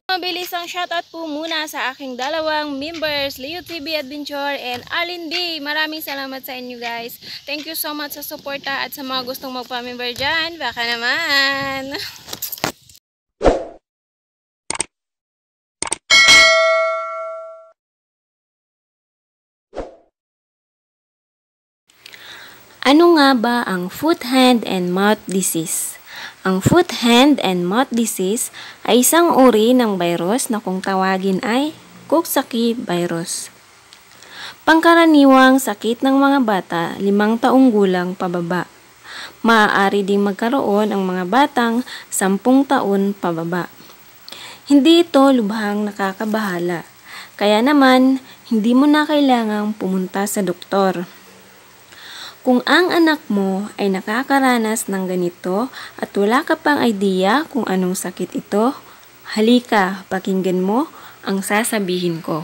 Mabilisang shoutout po muna sa aking dalawang members, Leo TV Adventure and Arlene D. Maraming salamat sa inyo guys. Thank you so much sa suporta at sa mga gustong magpa-member dyan. Baka naman. Ano nga ba ang foot, hand, and mouth disease? Ang foot, hand, and mouth disease ay isang uri ng virus na kung tawagin ay Coxsackie virus. Pangkaraniwang sakit ng mga bata 5 taong gulang pababa. Maaari ding magkaroon ang mga batang 10 taon pababa. Hindi ito lubhang nakakabahala, kaya naman hindi mo na kailangang pumunta sa doktor. Kung ang anak mo ay nakakaranas ng ganito at wala ka pang idea kung anong sakit ito, halika, pakinggan mo ang sasabihin ko.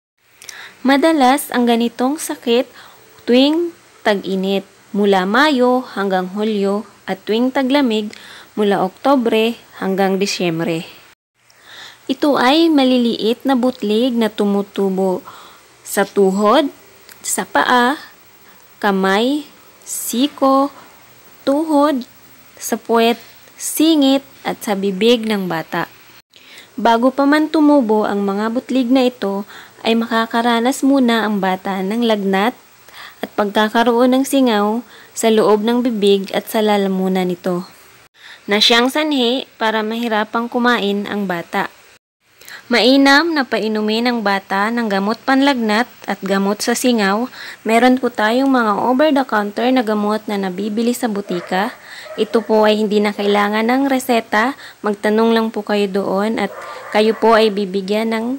Madalas ang ganitong sakit tuwing tag-init mula Mayo hanggang Hulyo at tuwing taglamig mula Oktubre hanggang Disyembre. Ito ay maliliit na butlig na tumutubo sa tuhod, sa paa, kamay, siko, tuhod, sa puwet, singit at sa bibig ng bata. Bago pa man tumubo ang mga butlig na ito, ay makakaranas muna ang bata ng lagnat at pagkakaroon ng singaw sa loob ng bibig at sa lalamunan nito, na siyang sanhi para mahirapang kumain ang bata. Mainam na painumin ng bata ng gamot panlagnat at gamot sa singaw. Meron po tayong mga over-the-counter na gamot na nabibili sa butika. Ito po ay hindi na kailangan ng reseta. Magtanong lang po kayo doon at kayo po ay bibigyan ng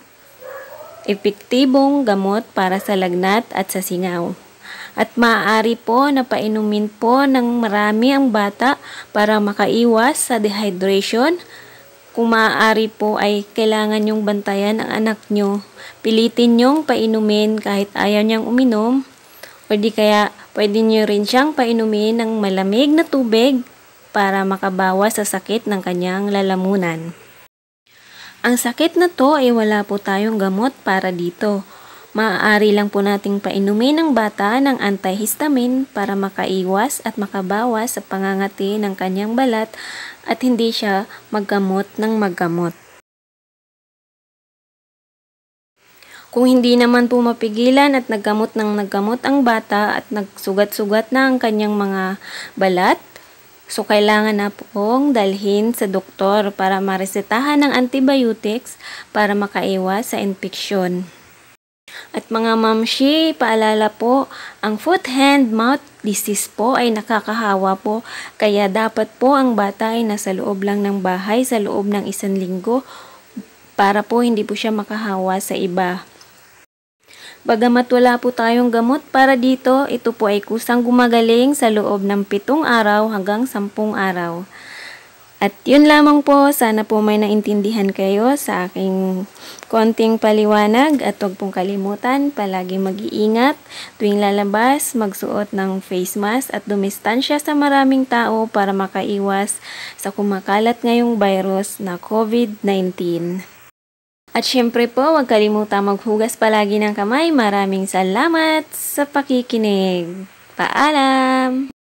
epektibong gamot para sa lagnat at sa singaw. At maaari po na painumin po ng marami ang bata para makaiwas sa dehydration. Kung maaari po ay kailangan nyong bantayan ang anak nyo. Pilitin nyong painumin kahit ayaw niyang uminom. O di kaya pwede nyo rin siyang painumin ng malamig na tubig para makabawas sa sakit ng kanyang lalamunan. Ang sakit na to ay wala po tayong gamot para dito. Maaari lang po nating painumin ng bata ng antihistamine para makaiwas at makabawas sa pangangati ng kanyang balat at hindi siya maggamot ng maggamot. Kung hindi naman po mapigilan at naggamot ang bata at nagsugat-sugat na ang kanyang mga balat, so kailangan na pong dalhin sa doktor para maresetahan ng antibiotics para makaiwas sa infeksyon. At mga mamshi, paalala po, ang foot, hand, mouth disease po ay nakakahawa po, kaya dapat po ang bata ay nasa loob lang ng bahay sa loob ng 1 linggo para po hindi po siya makahawa sa iba. Bagamat wala po tayong gamot para dito, ito po ay kusang gumagaling sa loob ng 7 araw hanggang 10 araw. At yun lamang po, sana po may naintindihan kayo sa aking konting paliwanag at huwag pong kalimutan, palagi mag-iingat, tuwing lalabas, magsuot ng face mask at dumistansya sa maraming tao para makaiwas sa kumakalat ngayong virus na COVID-19. At syempre po, huwag kalimutan maghugas palagi ng kamay. Maraming salamat sa pakikinig. Paalam!